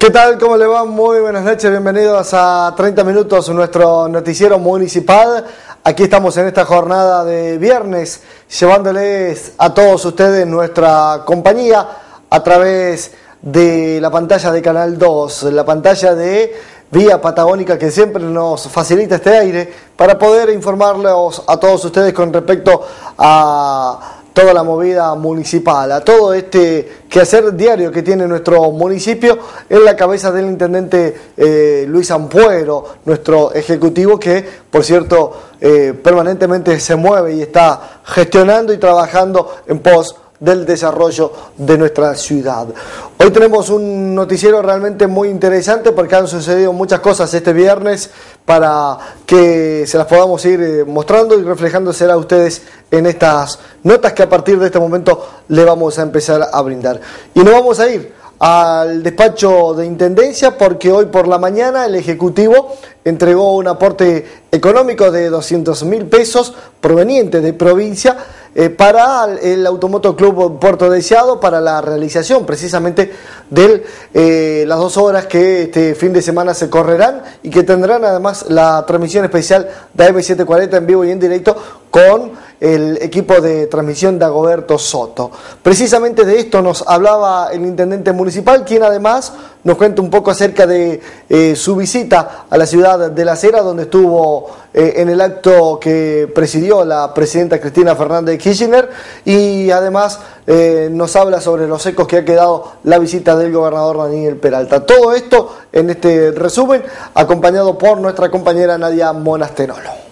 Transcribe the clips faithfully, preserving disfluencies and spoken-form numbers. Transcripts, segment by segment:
¿Qué tal? ¿Cómo le va? Muy buenas noches, bienvenidos a treinta minutos, nuestro noticiero municipal. Aquí estamos en esta jornada de viernes, llevándoles a todos ustedes nuestra compañía a través de la pantalla de Canal dos, la pantalla de Vía Patagónica, que siempre nos facilita este aire para poder informarlos a todos ustedes con respecto a toda la movida municipal, a todo este quehacer diario que tiene nuestro municipio en la cabeza del intendente eh, Luis Ampuero, nuestro ejecutivo que, por cierto, eh, permanentemente se mueve y está gestionando y trabajando en pos del desarrollo de nuestra ciudad. Hoy tenemos un noticiero realmente muy interesante porque han sucedido muchas cosas este viernes para que se las podamos ir mostrando y reflejándose a ustedes en estas notas que a partir de este momento le vamos a empezar a brindar. Y nos vamos a ir al despacho de Intendencia porque hoy por la mañana el Ejecutivo entregó un aporte económico de doscientos mil pesos proveniente de provincia eh, para el Automoto Club Puerto Deseado para la realización precisamente de eh, las dos horas que este fin de semana se correrán y que tendrán además la transmisión especial de A M setecientos cuarenta en vivo y en directo con el equipo de transmisión de Dagoberto Soto. Precisamente de esto nos hablaba el intendente municipal, quien además nos cuenta un poco acerca de eh, su visita a la ciudad de Las Heras, donde estuvo eh, en el acto que presidió la presidenta Cristina Fernández de Kirchner, y además eh, nos habla sobre los ecos que ha quedado la visita del gobernador Daniel Peralta. Todo esto en este resumen, acompañado por nuestra compañera Nadia Monasterolo.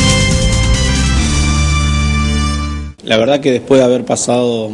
La verdad que después de haber pasado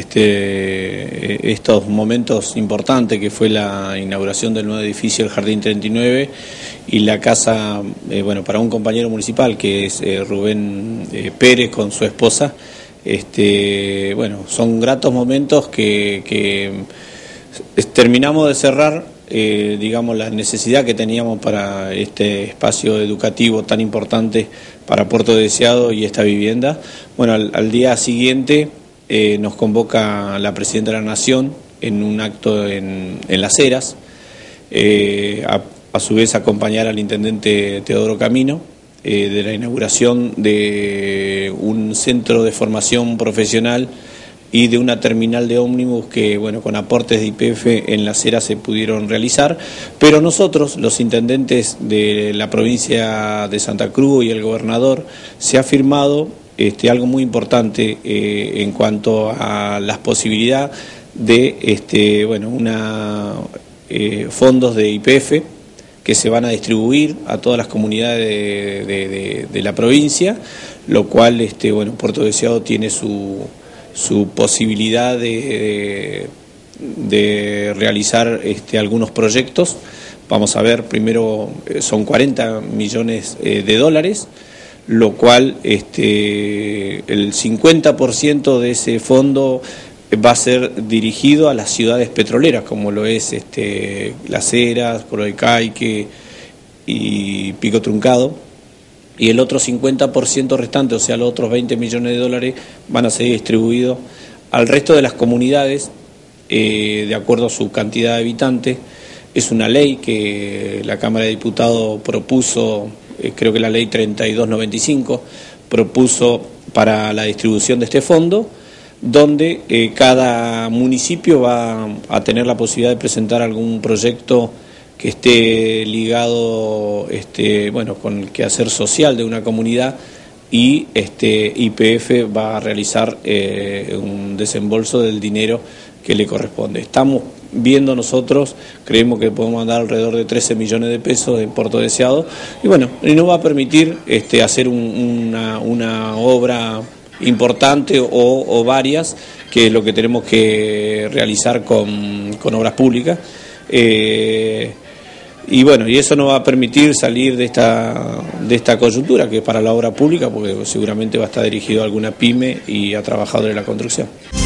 este, estos momentos importantes que fue la inauguración del nuevo edificio del Jardín treinta y nueve y la casa, eh, bueno, para un compañero municipal que es eh, Rubén eh, Pérez con su esposa, este, bueno, son gratos momentos que, que terminamos de cerrar, eh, digamos, la necesidad que teníamos para este espacio educativo tan importante para Puerto Deseado y esta vivienda. Bueno, al, al día siguiente eh, nos convoca la Presidenta de la Nación en un acto en, en Las Heras, eh, a, a su vez acompañar al Intendente Teodoro Camino, eh, de la inauguración de un centro de formación profesional y de una terminal de ómnibus que, bueno, con aportes de Y P F en Las Heras se pudieron realizar, pero nosotros, los intendentes de la provincia de Santa Cruz y el gobernador, se ha firmado este, algo muy importante eh, en cuanto a las posibilidades de, este, bueno, una eh, fondos de Y P F que se van a distribuir a todas las comunidades de, de, de, de la provincia, lo cual, este, bueno, Puerto Deseado tiene su su posibilidad de, de, de realizar este, algunos proyectos. Vamos a ver, primero son cuarenta millones eh, de dólares, lo cual este, el cincuenta por ciento de ese fondo va a ser dirigido a las ciudades petroleras, como lo es este, Las Heras, Coroicaique y Pico Truncado. Y el otro cincuenta por ciento restante, o sea, los otros veinte millones de dólares, van a ser distribuidos al resto de las comunidades, eh, de acuerdo a su cantidad de habitantes. Es una ley que la Cámara de Diputados propuso, eh, creo que la ley treinta y dos noventa y cinco, propuso para la distribución de este fondo, donde eh, cada municipio va a tener la posibilidad de presentar algún proyecto que esté ligado este, bueno, con el quehacer social de una comunidad, y este Y P F va a realizar eh, un desembolso del dinero que le corresponde. Estamos viendo nosotros, creemos que podemos andar alrededor de trece millones de pesos en Puerto Deseado, y bueno, y nos va a permitir este, hacer un, una, una obra importante o, o varias, que es lo que tenemos que realizar con, con obras públicas. Eh, Y bueno, y eso nos va a permitir salir de esta, de esta coyuntura, que es para la obra pública, porque seguramente va a estar dirigido a alguna pyme y a trabajadores de la construcción.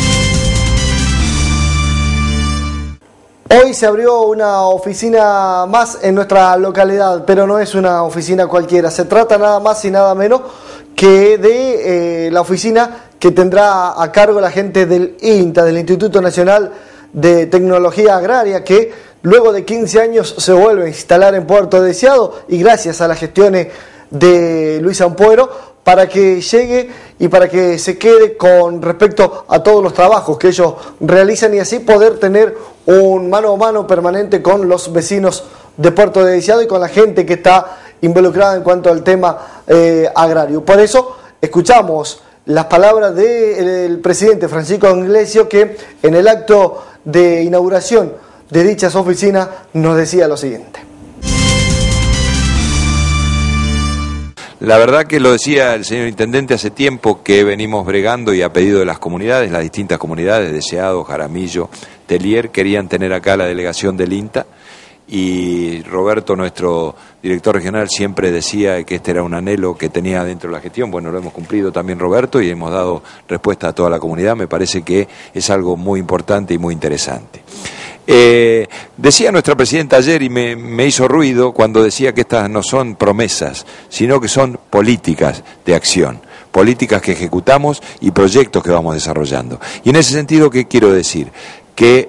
Hoy se abrió una oficina más en nuestra localidad, pero no es una oficina cualquiera. Se trata nada más y nada menos que de eh, la oficina que tendrá a cargo la gente del I N T A, del Instituto Nacional de Tecnología Agraria, que luego de quince años se vuelve a instalar en Puerto Deseado y gracias a las gestiones de Luis Ampuero para que llegue y para que se quede con respecto a todos los trabajos que ellos realizan y así poder tener un mano a mano permanente con los vecinos de Puerto Deseado y con la gente que está involucrada en cuanto al tema eh, agrario. Por eso escuchamos las palabras del presidente Francisco Inglesio, que en el acto de inauguración de dichas oficinas nos decía lo siguiente. La verdad que lo decía el señor Intendente hace tiempo que venimos bregando y a pedido de las comunidades, las distintas comunidades, Deseado, Jaramillo, Telier, querían tener acá la delegación del INTA y Roberto, nuestro director regional, siempre decía que este era un anhelo que tenía dentro de la gestión. Bueno, lo hemos cumplido también Roberto y hemos dado respuesta a toda la comunidad. Me parece que es algo muy importante y muy interesante. Eh, decía nuestra presidenta ayer y me, me hizo ruido cuando decía que estas no son promesas, sino que son políticas de acción, políticas que ejecutamos y proyectos que vamos desarrollando. Y en ese sentido, ¿qué quiero decir? Que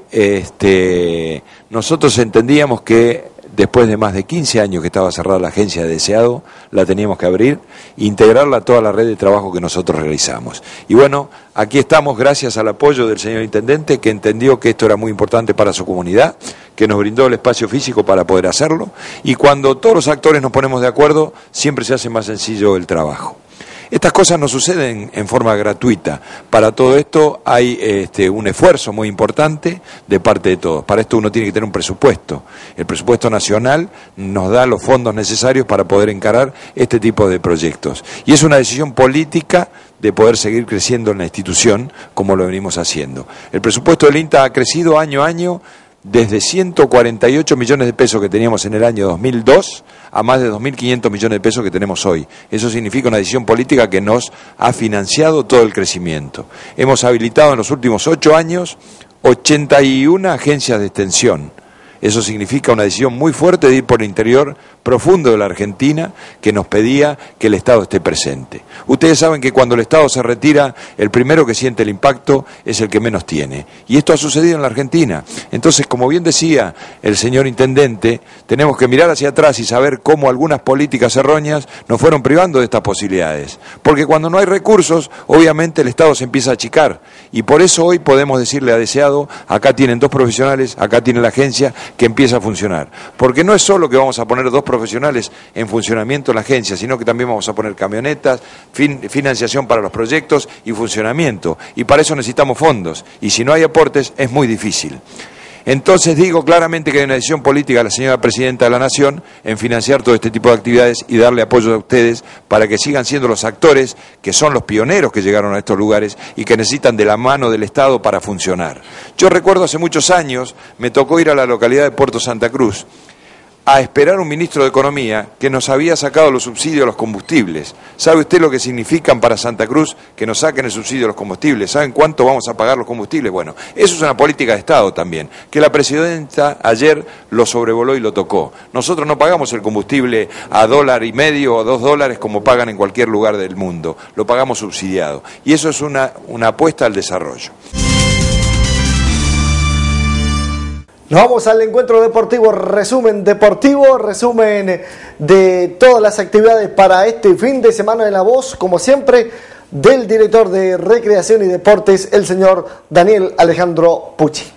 este, nosotros entendíamos que después de más de quince años que estaba cerrada la agencia de Deseado, la teníamos que abrir, integrarla a toda la red de trabajo que nosotros realizamos. Y bueno, aquí estamos gracias al apoyo del señor Intendente, que entendió que esto era muy importante para su comunidad, que nos brindó el espacio físico para poder hacerlo, y cuando todos los actores nos ponemos de acuerdo, siempre se hace más sencillo el trabajo. Estas cosas no suceden en forma gratuita. Para todo esto hay este, un esfuerzo muy importante de parte de todos. Para esto uno tiene que tener un presupuesto. El presupuesto nacional nos da los fondos necesarios para poder encarar este tipo de proyectos. Y es una decisión política de poder seguir creciendo en la institución como lo venimos haciendo. El presupuesto del INTA ha crecido año a año desde ciento cuarenta y ocho millones de pesos que teníamos en el año dos mil dos a más de dos mil quinientos millones de pesos que tenemos hoy. Eso significa una decisión política que nos ha financiado todo el crecimiento. Hemos habilitado en los últimos ocho años ochenta y una agencias de extensión. Eso significa una decisión muy fuerte de ir por el interior profundo de la Argentina que nos pedía que el Estado esté presente. Ustedes saben que cuando el Estado se retira, el primero que siente el impacto es el que menos tiene. Y esto ha sucedido en la Argentina. Entonces, como bien decía el señor Intendente, tenemos que mirar hacia atrás y saber cómo algunas políticas erróneas nos fueron privando de estas posibilidades. Porque cuando no hay recursos, obviamente el Estado se empieza a achicar. Y por eso hoy podemos decirle a Deseado, acá tienen dos profesionales, acá tiene la agencia, que empieza a funcionar. Porque no es solo que vamos a poner dos profesionales en funcionamiento en la agencia, sino que también vamos a poner camionetas, fin, financiación para los proyectos y funcionamiento. Y para eso necesitamos fondos. Y si no hay aportes, es muy difícil. Entonces digo claramente que hay una decisión política de la señora Presidenta de la Nación en financiar todo este tipo de actividades y darle apoyo a ustedes para que sigan siendo los actores que son los pioneros que llegaron a estos lugares y que necesitan de la mano del Estado para funcionar. Yo recuerdo hace muchos años, me tocó ir a la localidad de Puerto Santa Cruz a esperar un ministro de Economía que nos había sacado los subsidios a los combustibles. ¿Sabe usted lo que significan para Santa Cruz que nos saquen el subsidio a los combustibles? ¿Saben cuánto vamos a pagar los combustibles? Bueno, eso es una política de Estado también, que la presidenta ayer lo sobrevoló y lo tocó. Nosotros no pagamos el combustible a dólar y medio o dos dólares como pagan en cualquier lugar del mundo, lo pagamos subsidiado. Y eso es una, una apuesta al desarrollo. Nos vamos al encuentro deportivo, resumen deportivo, resumen de todas las actividades para este fin de semana en La Voz, como siempre, del director de Recreación y Deportes, el señor Daniel Alejandro Pucci.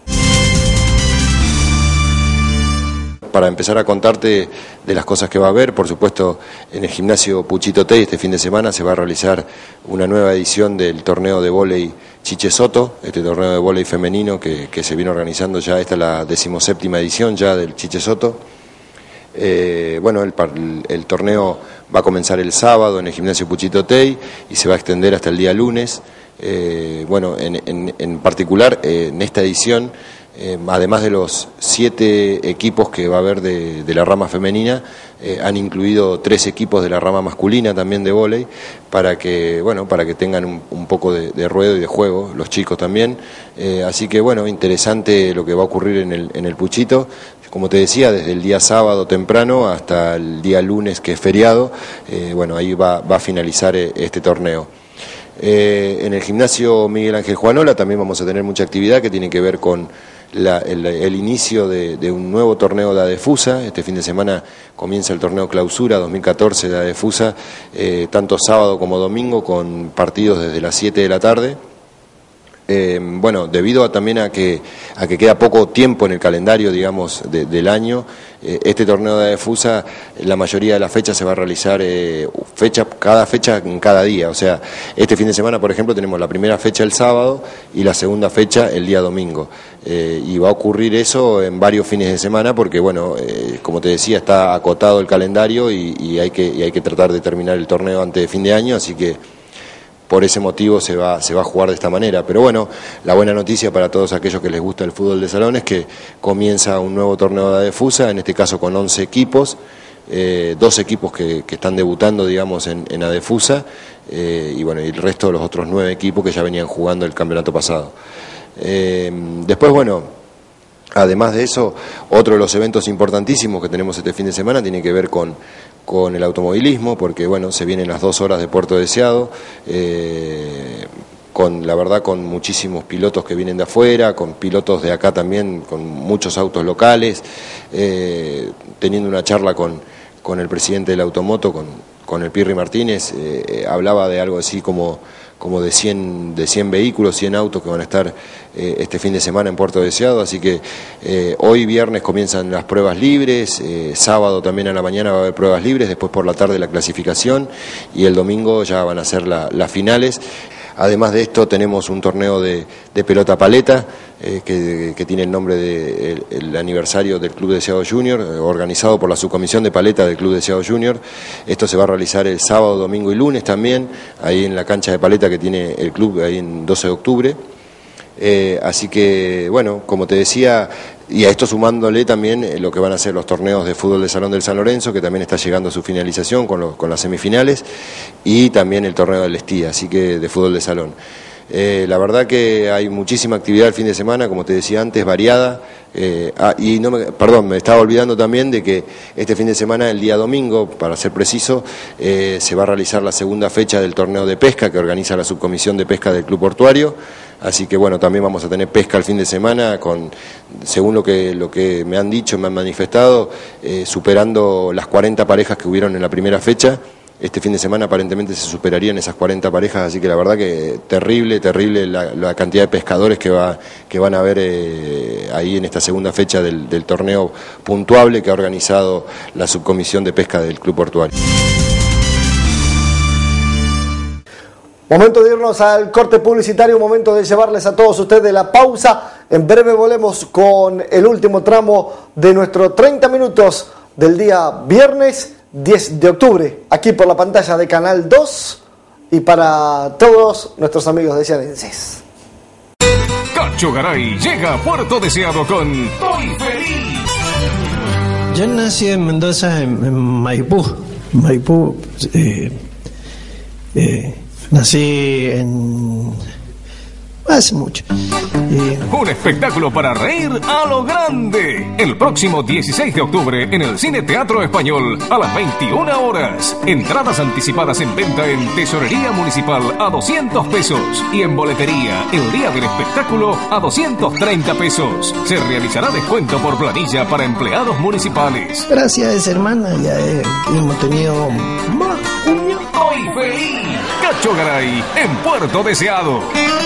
Para empezar a contarte de las cosas que va a haber, por supuesto, en el gimnasio Puchito Tey este fin de semana se va a realizar una nueva edición del torneo de vóley Chiche Soto, este torneo de vóley femenino que, que se viene organizando ya, esta es la decimoséptima edición ya del Chiche Soto. Eh, bueno, el, el torneo va a comenzar el sábado en el gimnasio Puchito Tey y se va a extender hasta el día lunes. Eh, bueno, en, en, en particular, eh, en esta edición, Eh, además de los siete equipos que va a haber de, de la rama femenina, eh, han incluido tres equipos de la rama masculina también de vóley, para que, bueno, para que tengan un, un poco de, de ruedo y de juego, los chicos también. Eh, así que, bueno, interesante lo que va a ocurrir en el, en el Puchito. Como te decía, desde el día sábado temprano hasta el día lunes, que es feriado, eh, bueno, ahí va, va a finalizar este torneo. Eh, en el gimnasio Miguel Ángel Juanola también vamos a tener mucha actividad que tiene que ver con la, el, el inicio de, de un nuevo torneo de ADEFUSA. Este fin de semana comienza el torneo Clausura dos mil catorce de ADEFUSA, eh, tanto sábado como domingo, con partidos desde las siete de la tarde. Eh, bueno, debido a, también a que, a que queda poco tiempo en el calendario, digamos, de, del año, eh, este torneo de ADEFUSA, la mayoría de las fechas se va a realizar eh, fecha, cada fecha en cada día. O sea, este fin de semana, por ejemplo, tenemos la primera fecha el sábado y la segunda fecha el día domingo. Eh, y va a ocurrir eso en varios fines de semana porque, bueno, eh, como te decía, está acotado el calendario y, y, hay que, y hay que tratar de terminar el torneo antes de fin de año, así que por ese motivo se va, se va a jugar de esta manera. Pero bueno, la buena noticia para todos aquellos que les gusta el fútbol de salón es que comienza un nuevo torneo de ADEFUSA, en este caso con once equipos, eh, dos equipos que, que están debutando, digamos, en, en ADEFUSA, eh, y bueno, y el resto de los otros nueve equipos que ya venían jugando el campeonato pasado. Eh, después, bueno, además de eso, otro de los eventos importantísimos que tenemos este fin de semana tiene que ver con con el automovilismo, porque bueno, se vienen las dos horas de Puerto Deseado, eh, con la verdad con muchísimos pilotos que vienen de afuera, con pilotos de acá también, con muchos autos locales, eh, teniendo una charla con, con el presidente del Automoto, con, con el Pirri Martínez, eh, hablaba de algo así como como de cien, de cien vehículos, cien autos que van a estar eh, este fin de semana en Puerto Deseado, así que eh, hoy viernes comienzan las pruebas libres, eh, sábado también a la mañana va a haber pruebas libres, después por la tarde la clasificación y el domingo ya van a ser la, las finales. Además de esto tenemos un torneo de, de pelota paleta eh, que, que tiene el nombre de el, el aniversario del Club Deseado Junior, eh, organizado por la subcomisión de paleta del Club Deseado Junior. Esto se va a realizar el sábado, domingo y lunes también, ahí en la cancha de paleta que tiene el club, ahí en doce de octubre. Eh, así que, bueno, como te decía, y a esto sumándole también eh, lo que van a ser los torneos de fútbol de salón del San Lorenzo, que también está llegando a su finalización con, los, con las semifinales, y también el torneo del Estía, así que de fútbol de salón. Eh, la verdad que hay muchísima actividad el fin de semana, como te decía antes, variada. Eh, ah, y no me, perdón, me estaba olvidando también de que este fin de semana, el día domingo, para ser preciso, eh, se va a realizar la segunda fecha del torneo de pesca que organiza la subcomisión de pesca del Club Portuario. Así que bueno, también vamos a tener pesca el fin de semana, con, según lo que, lo que me han dicho, me han manifestado, eh, superando las cuarenta parejas que hubieron en la primera fecha. Este fin de semana aparentemente se superarían esas cuarenta parejas, así que la verdad que terrible, terrible la, la cantidad de pescadores que, va, que van a haber eh, ahí en esta segunda fecha del, del torneo puntuable que ha organizado la subcomisión de pesca del Club Portuario. Momento de irnos al corte publicitario, momento de llevarles a todos ustedes la pausa. En breve volvemos con el último tramo de nuestros treinta minutos del día viernes diez de octubre, aquí por la pantalla de Canal dos y para todos nuestros amigos deseadenses. Cacho Garay llega a Puerto Deseado con Estoy Feliz. Yo nací en Mendoza, en, en Maipú. Maipú, eh, eh, nací en... hace mucho. Y... un espectáculo para reír a lo grande. El próximo dieciséis de octubre en el Cine Teatro Español a las veintiuna horas. Entradas anticipadas en venta en Tesorería Municipal a doscientos pesos y en boletería el día del espectáculo a doscientos treinta pesos. Se realizará descuento por planilla para empleados municipales. Gracias a esa hermana ya eh, hemos tenido más cuño. Estoy feliz. Cacho Garay en Puerto Deseado.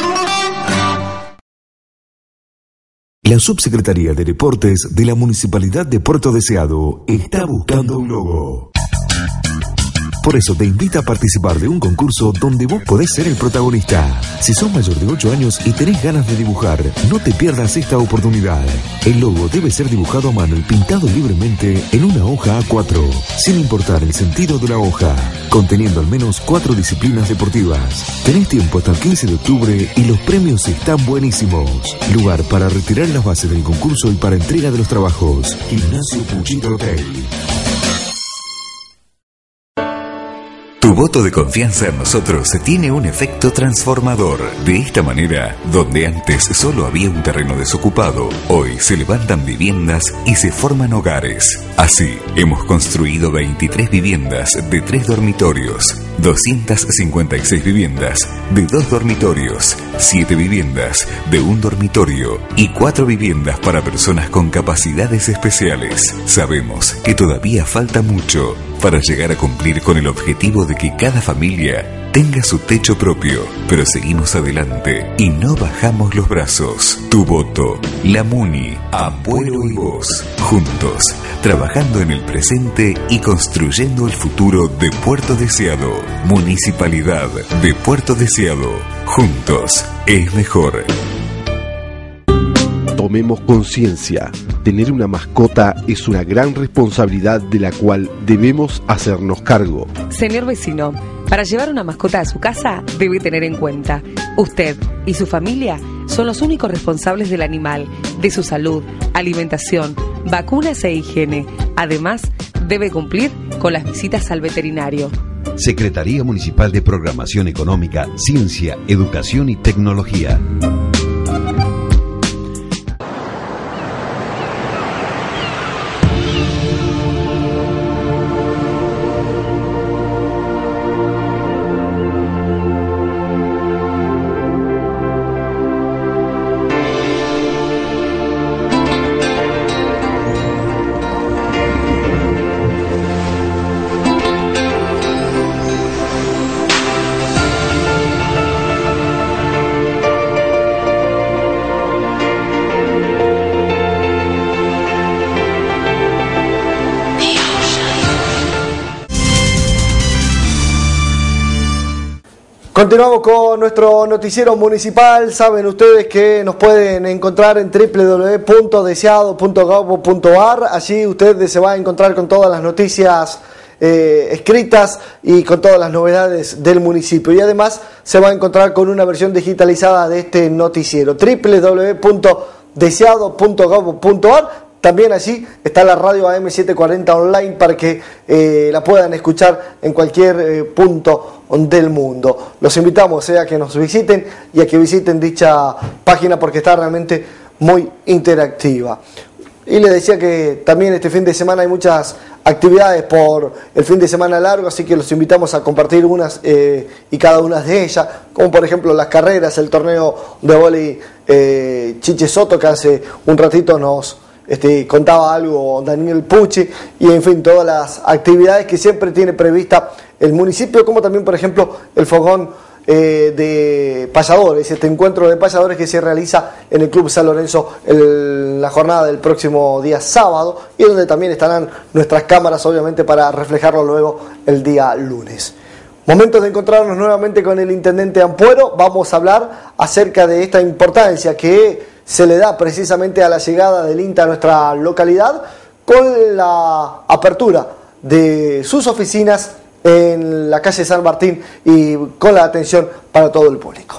La Subsecretaría de Deportes de la Municipalidad de Puerto Deseado está buscando un logo. Por eso te invita a participar de un concurso donde vos podés ser el protagonista. Si sos mayor de ocho años y tenés ganas de dibujar, no te pierdas esta oportunidad. El logo debe ser dibujado a mano y pintado libremente en una hoja A cuatro, sin importar el sentido de la hoja, conteniendo al menos cuatro disciplinas deportivas. Tenés tiempo hasta el quince de octubre y los premios están buenísimos. Lugar para retirar las bases del concurso y para entrega de los trabajos. Gimnasio Puchito Hotel. Tu Tu voto de confianza en nosotros tiene un efecto transformador. De esta manera, donde antes solo había un terreno desocupado, hoy se levantan viviendas y se forman hogares. Así, hemos construido veintitrés viviendas de tres dormitorios, doscientas cincuenta y seis viviendas de dos dormitorios, siete viviendas de un dormitorio y cuatro viviendas para personas con capacidades especiales. Sabemos que todavía falta mucho para llegar a cumplir con el objetivo de que cada familia tenga su techo propio, pero seguimos adelante y no bajamos los brazos. Tu voto, la Muni, Ampuero y vos, juntos, trabajando en el presente y construyendo el futuro de Puerto Deseado. Municipalidad de Puerto Deseado, juntos es mejor. Tomemos conciencia. Tener una mascota es una gran responsabilidad de la cual debemos hacernos cargo. Señor vecino, para llevar una mascota a su casa debe tener en cuenta: usted y su familia son los únicos responsables del animal, de su salud, alimentación, vacunas e higiene. Además, debe cumplir con las visitas al veterinario. Secretaría Municipal de Programación Económica, Ciencia, Educación y Tecnología. Continuamos con nuestro noticiero municipal. Saben ustedes que nos pueden encontrar en doble u doble u doble u punto deseado punto gob punto ar. Allí usted se va a encontrar con todas las noticias eh, escritas y con todas las novedades del municipio. Y además se va a encontrar con una versión digitalizada de este noticiero. doble u doble u doble u punto deseado punto gob punto ar. También allí está la radio A M setecientos cuarenta online para que eh, la puedan escuchar en cualquier eh, punto del mundo. Los invitamos eh, a que nos visiten y a que visiten dicha página porque está realmente muy interactiva. Y les decía que también este fin de semana hay muchas actividades por el fin de semana largo, así que los invitamos a compartir unas eh, y cada una de ellas, como por ejemplo las carreras, el torneo de vóley eh, Chiche Soto, que hace un ratito nos Este, contaba algo Daniel Pucci, y en fin, todas las actividades que siempre tiene prevista el municipio, como también por ejemplo el fogón eh, de payadores, este encuentro de payadores que se realiza en el Club San Lorenzo en la jornada del próximo día sábado, y donde también estarán nuestras cámaras obviamente para reflejarlo luego el día lunes. Momento de encontrarnos nuevamente con el intendente Ampuero. Vamos a hablar acerca de esta importancia que se le da precisamente a la llegada del INTA a nuestra localidad, con la apertura de sus oficinas en la calle San Martín y con la atención para todo el público.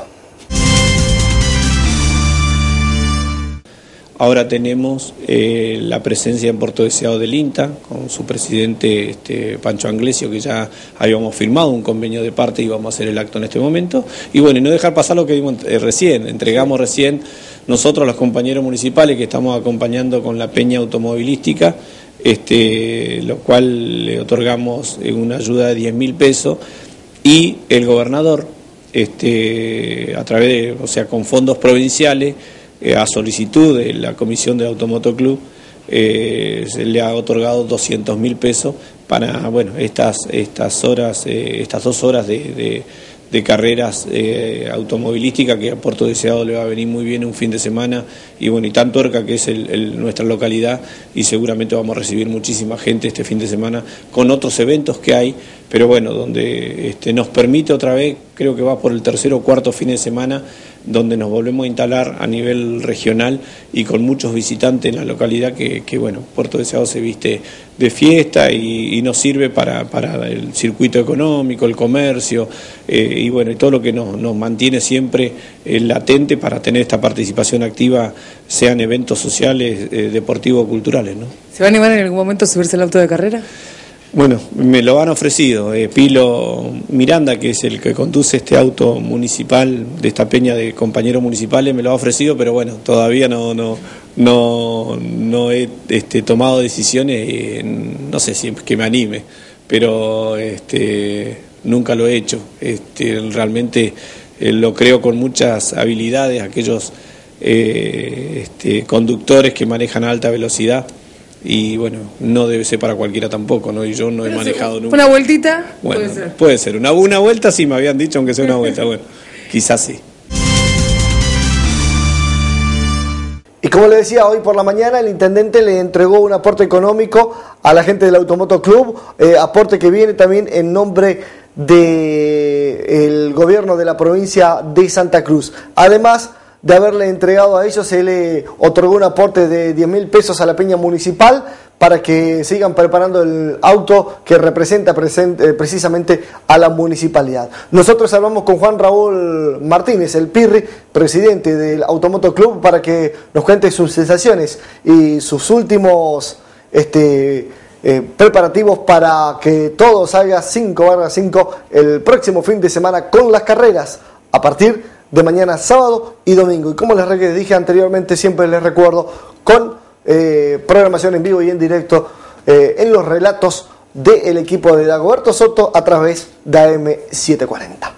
Ahora tenemos eh, la presencia en Puerto Deseado del INTA, con su presidente este, Pancho Anglesio, que ya habíamos firmado un convenio de parte y vamos a hacer el acto en este momento. Y bueno, y no dejar pasar lo que dimos eh, recién, entregamos recién nosotros los compañeros municipales que estamos acompañando con la peña automovilística, este, lo cual le otorgamos una ayuda de diez mil pesos, y el gobernador, este, a través de, o sea, con fondos provinciales, a solicitud de la Comisión de Automotoclub, eh, se le ha otorgado doscientos mil pesos para, bueno, estas estas horas, eh, estas dos horas de, de, de carreras eh, automovilísticas, que a Puerto Deseado le va a venir muy bien un fin de semana, y bueno, y tan Tuerca, que es el, el, nuestra localidad, y seguramente vamos a recibir muchísima gente este fin de semana con otros eventos que hay, pero bueno, donde este, nos permite otra vez, creo que va por el tercer o cuarto fin de semana, donde nos volvemos a instalar a nivel regional y con muchos visitantes en la localidad, que, que bueno, Puerto Deseado se viste de fiesta y, y nos sirve para, para el circuito económico, el comercio, eh, y bueno, y todo lo que nos, nos mantiene siempre eh, latente para tener esta participación activa, sean eventos sociales, eh, deportivos o culturales, ¿no? ¿Se va a animar en algún momento a subirse al auto de carrera? Bueno, me lo han ofrecido. Eh, Pilo Miranda, que es el que conduce este auto municipal de esta peña de compañeros municipales, me lo ha ofrecido, pero bueno, todavía no no no, no he este, tomado decisiones. Eh, no sé si que me anime, pero este, nunca lo he hecho. Este, realmente eh, lo creo con muchas habilidades, aquellos eh, este, conductores que manejan a alta velocidad. Y bueno, no debe ser para cualquiera tampoco, ¿no? Y yo no he manejado nunca. ¿Una vueltita? Bueno, puede ser. Puede ser. Una, una vuelta sí me habían dicho, aunque sea una vuelta. Bueno, quizás sí. Y como le decía, hoy por la mañana el intendente le entregó un aporte económico a la gente del Automoto Club, eh, aporte que viene también en nombre del gobierno de la provincia de Santa Cruz. Además de haberle entregado a ellos, se le otorgó un aporte de diez mil pesos a la peña municipal para que sigan preparando el auto que representa presente, precisamente a la municipalidad. Nosotros hablamos con Juan Raúl Martínez, el Pirri, presidente del Automoto Club, para que nos cuente sus sensaciones y sus últimos este, eh, preparativos para que todo salga cinco barra cinco el próximo fin de semana con las carreras a partir de mañana sábado y domingo. Y como les dije anteriormente, siempre les recuerdo, con eh, programación en vivo y en directo eh, en los relatos del equipo de Dagoberto Soto a través de A M setecientos cuarenta.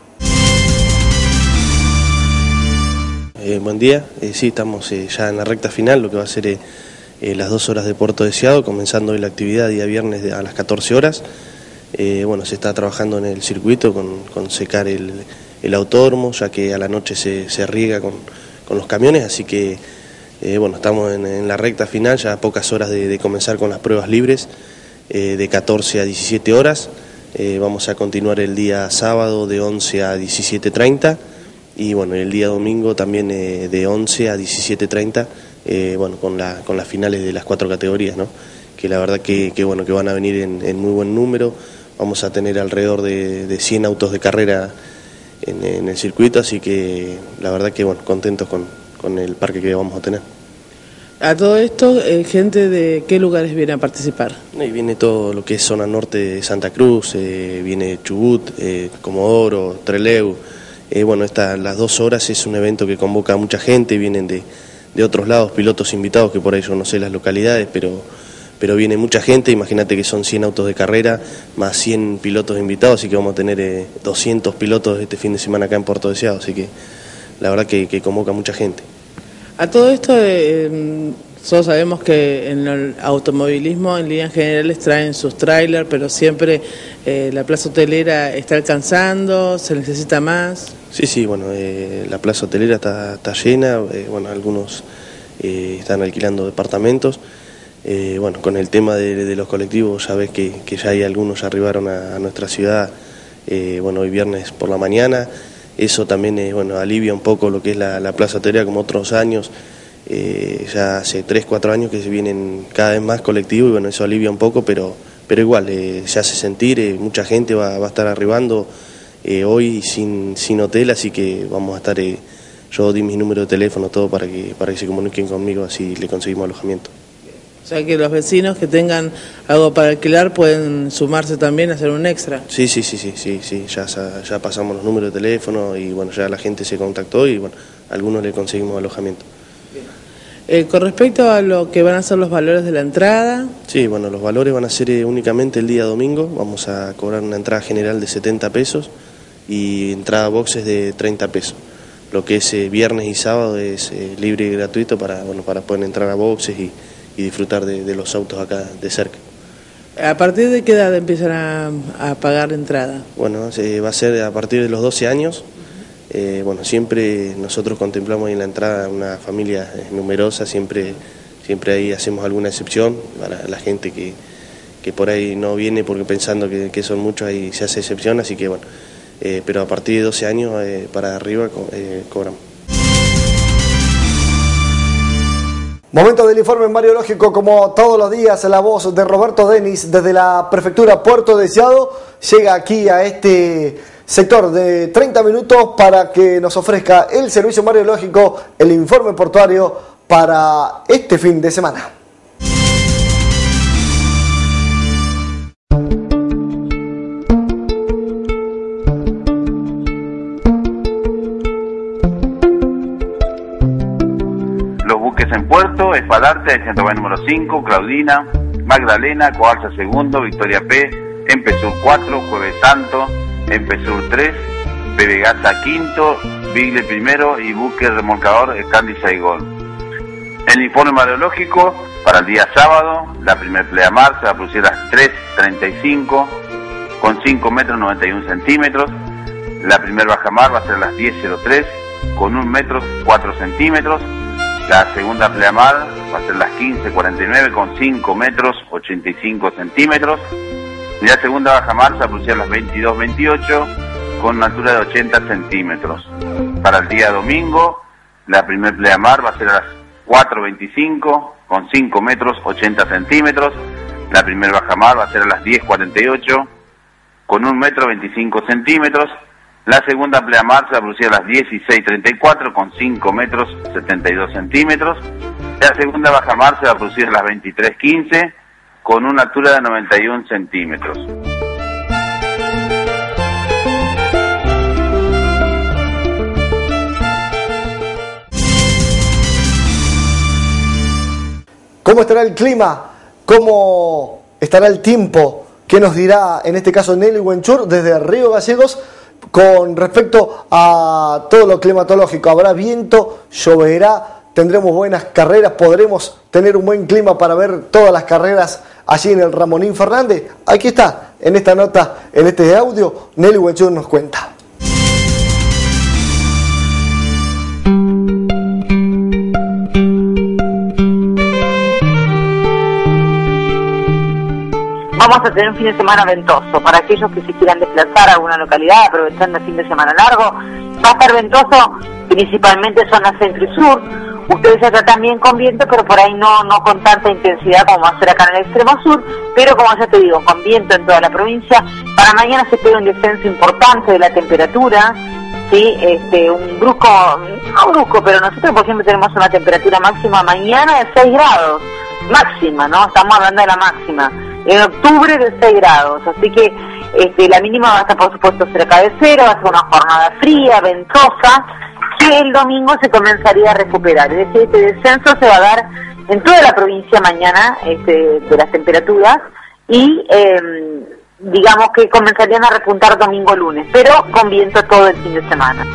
Eh, buen día, eh, sí, estamos eh, ya en la recta final, lo que va a ser eh, eh, las dos horas de Puerto Deseado, comenzando hoy la actividad día viernes de, a las catorce horas. Eh, bueno, se está trabajando en el circuito con, con secar el el autódromo, ya que a la noche se, se riega con, con los camiones, así que eh, bueno, estamos en, en la recta final, ya a pocas horas de, de comenzar con las pruebas libres, eh, de catorce a diecisiete horas, eh, vamos a continuar el día sábado de once a diecisiete treinta, y bueno, el día domingo también eh, de once a diecisiete treinta, eh, bueno, con, la, con las finales de las cuatro categorías, ¿no? Que la verdad que, que, bueno, que van a venir en, en muy buen número, vamos a tener alrededor de, de cien autos de carrera En, en el circuito, así que la verdad que bueno, contentos con, con el parque que vamos a tener. A todo esto, eh, ¿gente de qué lugares viene a participar? Y viene todo lo que es zona norte de Santa Cruz, eh, viene Chubut, eh, Comodoro, Trelew, eh, bueno, esta, las dos horas es un evento que convoca a mucha gente, vienen de, de otros lados, pilotos invitados, que por ahí yo no sé las localidades, pero pero viene mucha gente, imagínate que son cien autos de carrera, más cien pilotos invitados, así que vamos a tener eh, doscientos pilotos este fin de semana acá en Puerto Deseado, así que la verdad que, que convoca mucha gente. A todo esto, eh, todos sabemos que en el automovilismo en líneas generales traen sus trailers, pero siempre eh, la plaza hotelera está alcanzando, se necesita más. Sí, sí, bueno, eh, la plaza hotelera está, está llena, eh, bueno, algunos eh, están alquilando departamentos. Eh, bueno, con el tema de, de los colectivos, ya ves que, que ya hay algunos ya arribaron a, a nuestra ciudad, eh, bueno, hoy viernes por la mañana. Eso también eh, bueno, alivia un poco lo que es la, la plaza hotelera, como otros años, eh, ya hace tres, cuatro años que se vienen cada vez más colectivos y bueno, eso alivia un poco, pero, pero igual, eh, se hace sentir, eh, mucha gente va, va a estar arribando eh, hoy sin, sin hotel, así que vamos a estar, eh, yo di mis números de teléfono, todo para que, para que se comuniquen conmigo, así le conseguimos alojamiento. O sea que los vecinos que tengan algo para alquilar pueden sumarse también a hacer un extra. Sí, sí, sí, sí, sí, sí. Ya, ya pasamos los números de teléfono y bueno, ya la gente se contactó y bueno, a algunos le conseguimos alojamiento. Eh, con respecto a lo que van a ser los valores de la entrada. Sí, bueno, los valores van a ser eh, únicamente el día domingo, vamos a cobrar una entrada general de setenta pesos y entrada boxes de treinta pesos. Lo que es eh, viernes y sábado es eh, libre y gratuito para, bueno, para poder entrar a boxes y y disfrutar de, de los autos acá de cerca. ¿A partir de qué edad empiezan a, a pagar entrada? Bueno, se va a ser a partir de los doce años. Eh, bueno, siempre nosotros contemplamos en la entrada una familia numerosa, siempre, siempre ahí hacemos alguna excepción para la gente que, que por ahí no viene porque pensando que, que son muchos, ahí se hace excepción, así que bueno, eh, pero a partir de doce años eh, para arriba eh, cobramos. Momento del informe mariológico, como todos los días, la voz de Roberto Denis desde la prefectura Puerto Deseado llega aquí a este sector de treinta minutos para que nos ofrezca el servicio mariológico, el informe portuario para este fin de semana. Torques en Puerto, Espadarte, Centrobank número cinco, Claudina, Magdalena, Coalza segundo, Victoria P, Empesur cuatro, Jueves Santo, Empesur tres, Pevegaza quinto, Vigle primero y Buque Remolcador Candy Saigón. El informe meteorológico para el día sábado, la primer pleamar se va a producir a las tres treinta y cinco con cinco metros noventa y uno centímetros. La primer bajamar va a ser a las diez cero tres con un metro cuatro centímetros. La segunda pleamar va a ser a las quince cuarenta y nueve con cinco metros ochenta y cinco centímetros. Y la segunda bajamar se va a producir a las veintidós veintiocho con una altura de ochenta centímetros. Para el día domingo, la primer pleamar va a ser a las cuatro veinticinco con cinco metros ochenta centímetros. La primer bajamar va a ser a las diez cuarenta y ocho con un metro veinticinco centímetros. La segunda pleamar se va a producir a las dieciséis treinta y cuatro con cinco metros setenta y dos centímetros. La segunda bajamar se va a producir a las veintitrés quince con una altura de noventa y uno centímetros. ¿Cómo estará el clima? ¿Cómo estará el tiempo? ¿Qué nos dirá en este caso Nelly Wenchur desde Río Gallegos con respecto a todo lo climatológico? ¿Habrá viento? ¿Lloverá? ¿Tendremos buenas carreras? ¿Podremos tener un buen clima para ver todas las carreras allí en el Ramonín Fernández? Aquí está, en esta nota, en este audio, Nelly Wenchur nos cuenta. Vamos a tener un fin de semana ventoso. Para aquellos que se quieran desplazar a alguna localidad aprovechando el fin de semana largo, va a estar ventoso principalmente zona centro y sur. Ustedes allá también con viento, pero por ahí no, no con tanta intensidad como va a ser acá en el extremo sur, pero como ya te digo, con viento en toda la provincia. Para mañana se espera un descenso importante de la temperatura, ¿sí? Este, un brusco, no brusco, pero nosotros por ejemplo tenemos una temperatura máxima mañana de seis grados, máxima, ¿no? Estamos hablando de la máxima. En octubre de seis grados, así que este, la mínima va a estar por supuesto cerca de cero, va a ser una jornada fría, ventosa, que el domingo se comenzaría a recuperar. Es decir, este descenso se va a dar en toda la provincia mañana este, de las temperaturas y eh, digamos que comenzarían a repuntar domingo lunes, pero con viento todo el fin de semana.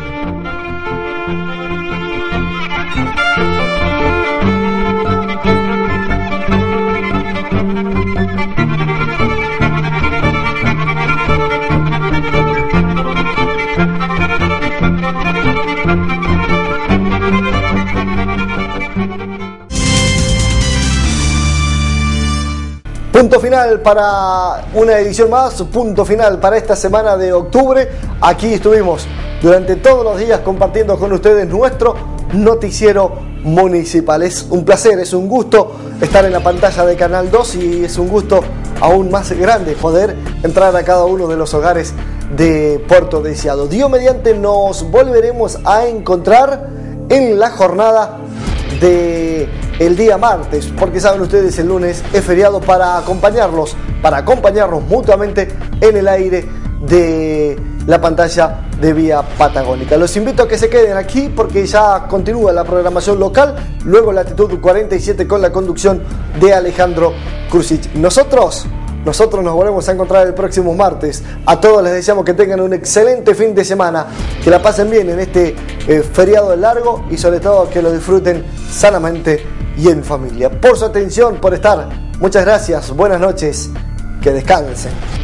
Punto final para una edición más, punto final para esta semana de octubre. Aquí estuvimos durante todos los días compartiendo con ustedes nuestro noticiero municipal. Es un placer, es un gusto estar en la pantalla de Canal dos y es un gusto aún más grande poder entrar a cada uno de los hogares de Puerto Deseado. Dios mediante nos volveremos a encontrar en la jornada de el día martes, porque saben ustedes el lunes es feriado, para acompañarlos, para acompañarnos mutuamente en el aire de la pantalla de Vía Patagónica. Los invito a que se queden aquí porque ya continúa la programación local, luego Latitud cuarenta y siete con la conducción de Alejandro Krusich. Nosotros Nosotros nos volvemos a encontrar el próximo martes. A todos les deseamos que tengan un excelente fin de semana, que la pasen bien en este eh, feriado largo y sobre todo que lo disfruten sanamente y en familia. Por su atención, por estar, muchas gracias, buenas noches, que descansen.